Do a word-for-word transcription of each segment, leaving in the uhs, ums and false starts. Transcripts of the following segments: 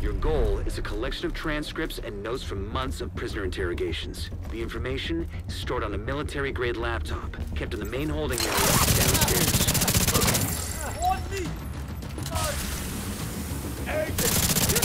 Your goal is a collection of transcripts and notes from months of prisoner interrogations. The information is stored on a military-grade laptop, kept in the main holding area downstairs. On me! Exit!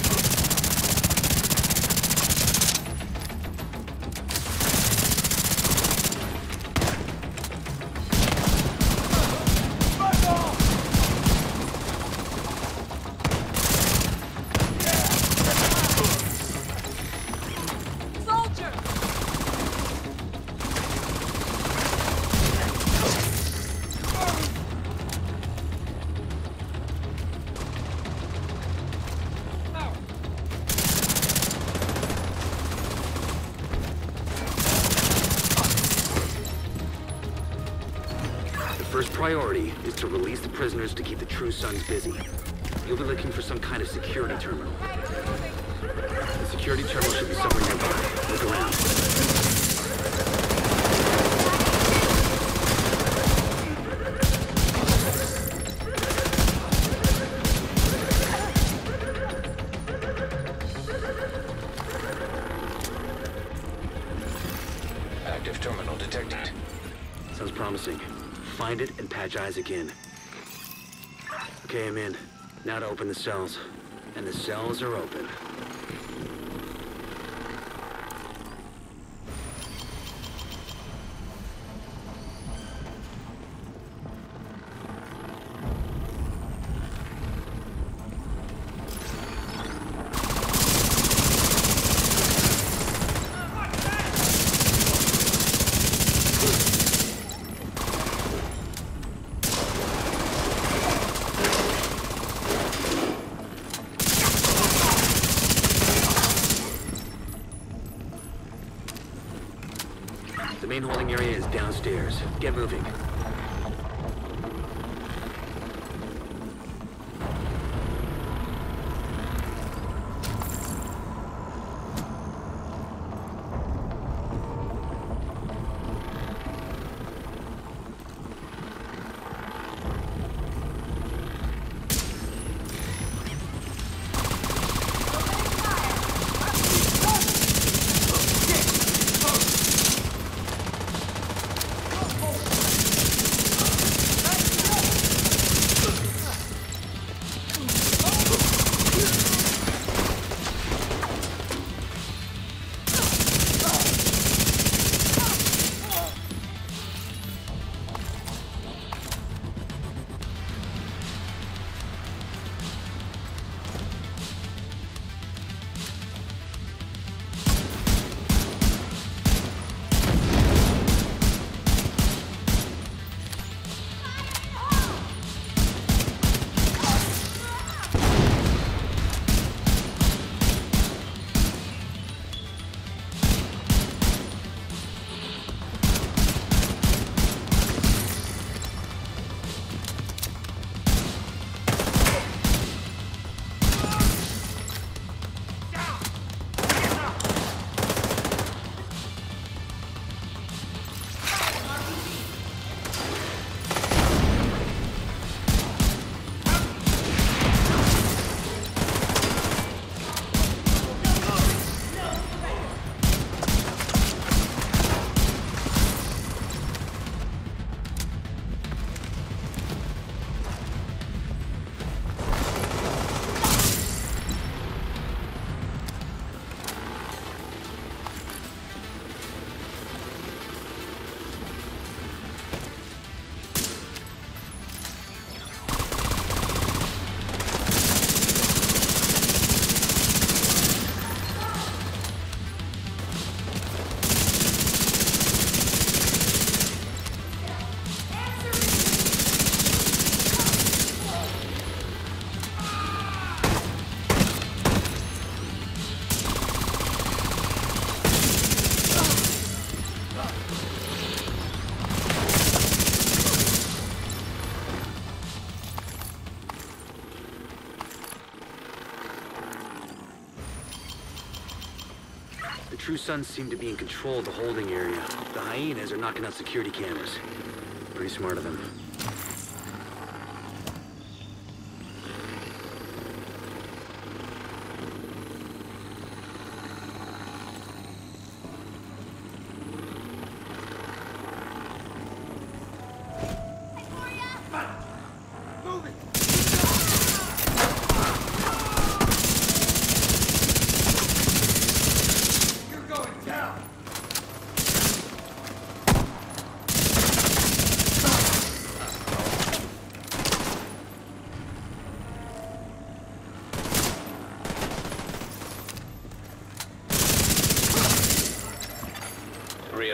First priority is to release the prisoners to keep the True Sons busy. You'll be looking for some kind of security terminal. The security terminal should be somewhere nearby. Look around. Active terminal detected. Sounds promising. Find it and patch Isaac in. Okay, I'm in. Now to open the cells. And the cells are open. The main holding area is downstairs. Get moving. The True Sons seem to be in control of the holding area. The hyenas are knocking out security cameras. Pretty smart of them.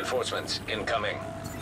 Reinforcements incoming.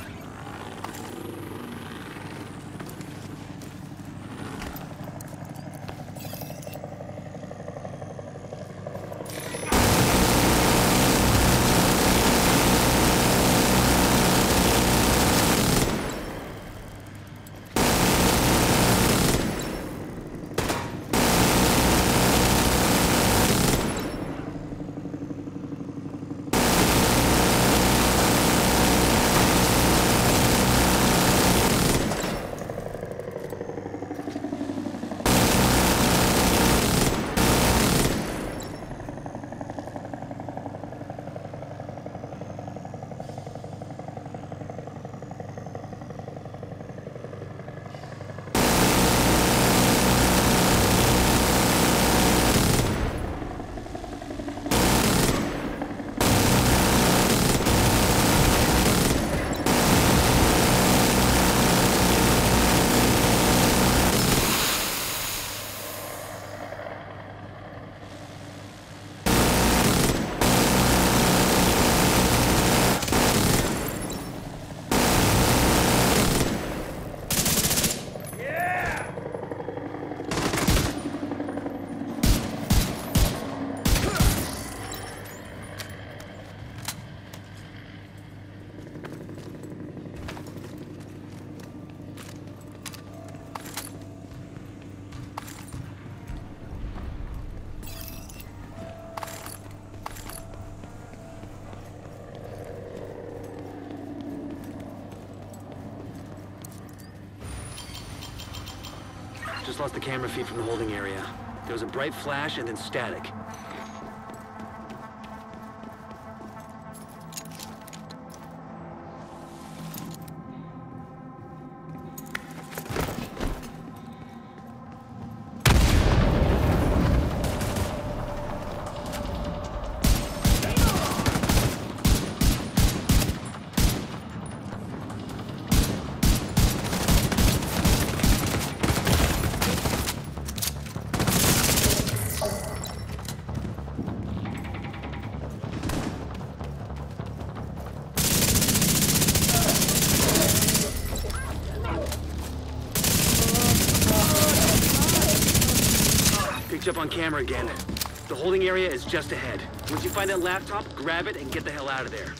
Just lost the camera feed from the holding area. There was a bright flash and then static. Up on camera again. The holding area is just ahead. Once you find that laptop, grab it and get the hell out of there.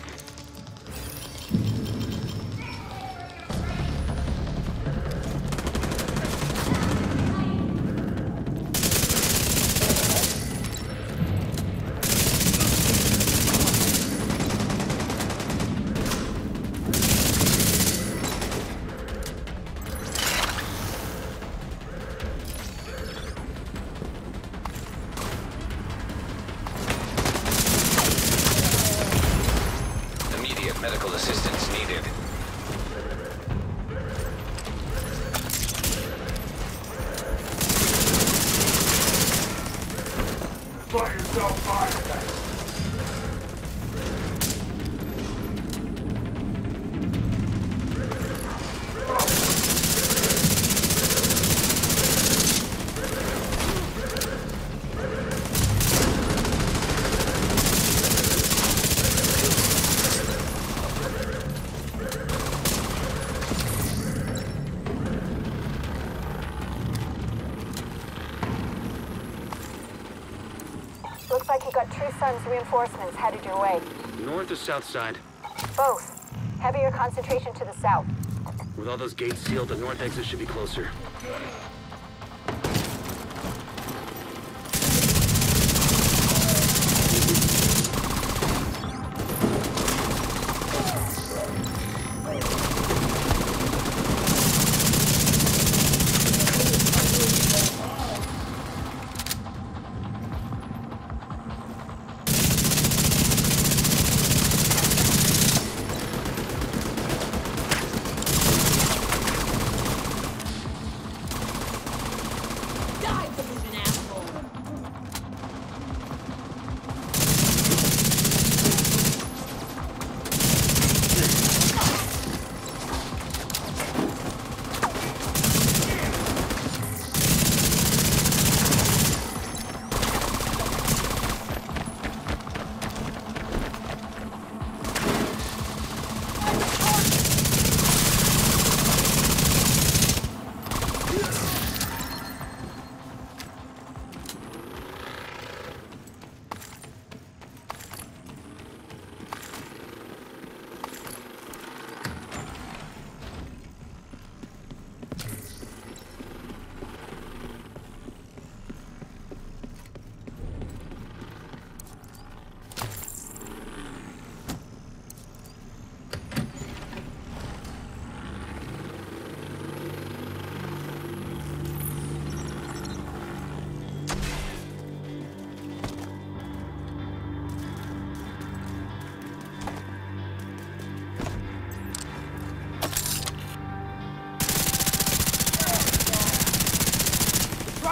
Medical assistance needed. Let yourself find. Looks like you got True Sun's reinforcements headed your way. North or south side? Both. Heavier concentration to the south. With all those gates sealed, the north exit should be closer.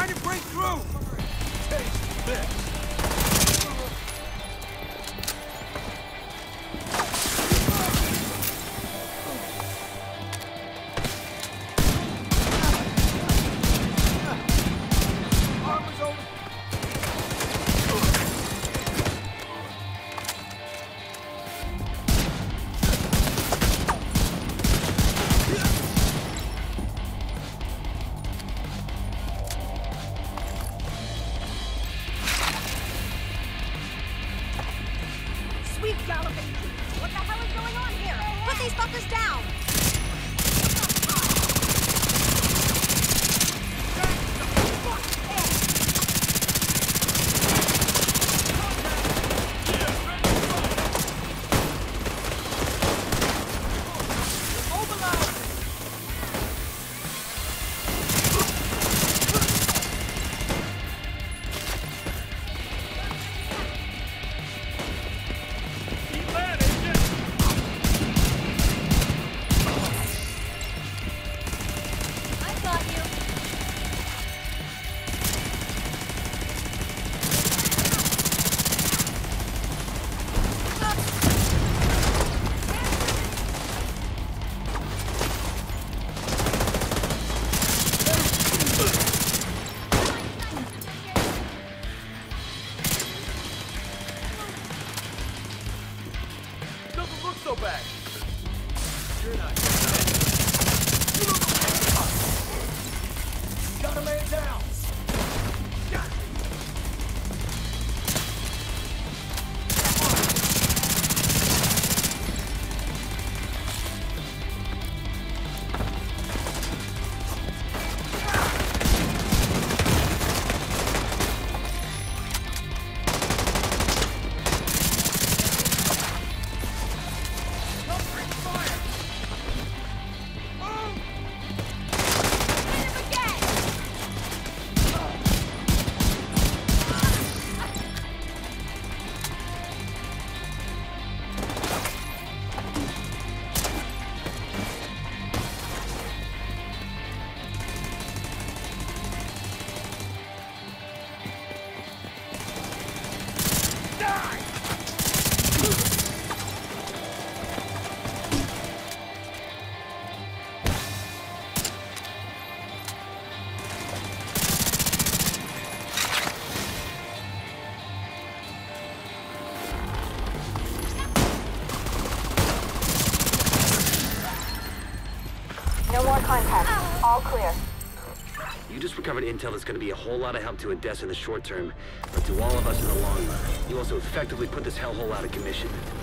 trying to break through! Taste this! What the hell is going on here? Put these fuckers down! So bad. You're not. Got a man down. No more contact. All clear. You just recovered intel that's going to be a whole lot of help to Odessa in the short term, but to all of us in the long run. You also effectively put this hellhole out of commission.